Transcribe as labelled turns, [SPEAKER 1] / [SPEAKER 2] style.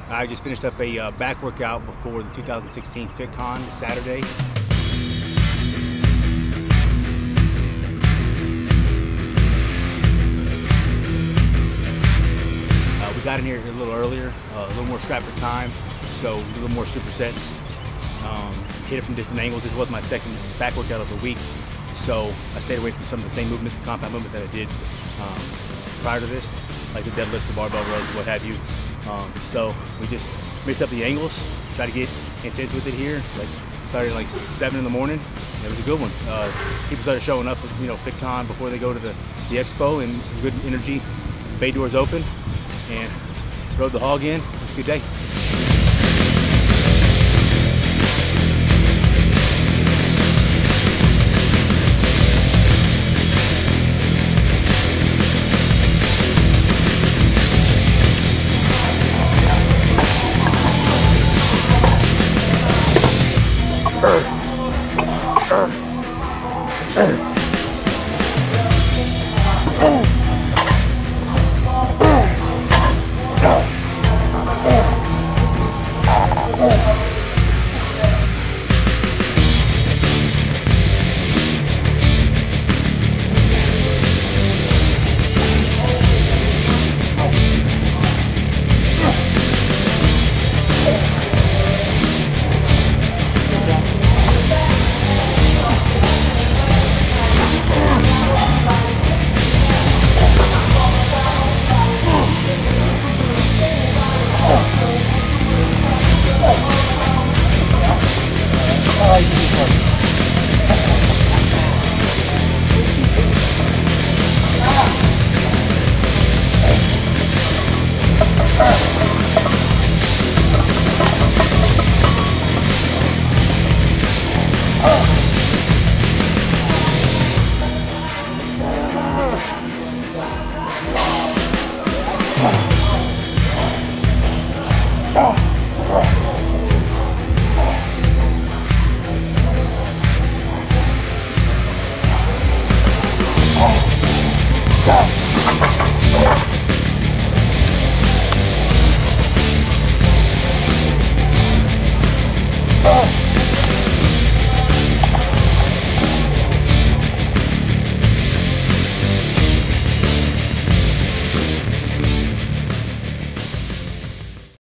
[SPEAKER 1] I just finished up a back workout before the 2016 FitCon Saturday. We got in here a little earlier, a little more strapped for time, so a little more supersets. Hit it from different angles. This was my second back workout of the week, so I stayed away from some of the same movements, the compound movements that I did prior to this, like the deadlifts, the barbell rows, what have you. So we just mixed up the angles, try to get intense with it here. Like started like 7 in the morning. And it was a good one. People started showing up, you know, FitCon before they go to the expo, and some good energy. Bay doors open, and rode the hog in. It was a good day. Ugh.